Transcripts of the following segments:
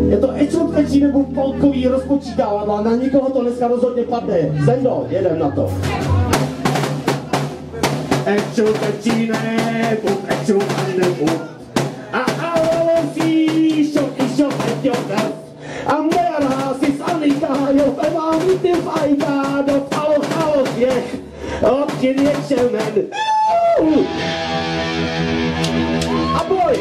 Je to ečotkečí nebo polkový rozpočítávadla, na nikoho to dneska rozhodně padne. Zendo, jedem na to. Ečotkečí nebo ečotkečí nebo a alovosí šok eťokas a merha si sanika jo evám ty fajka do palos jech odkin ječemen a boj!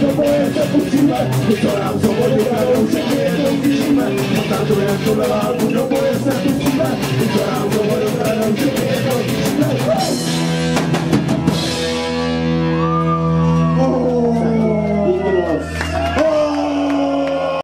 Vytvorám svobodný, už je jednou vyžíme, a tam tu je to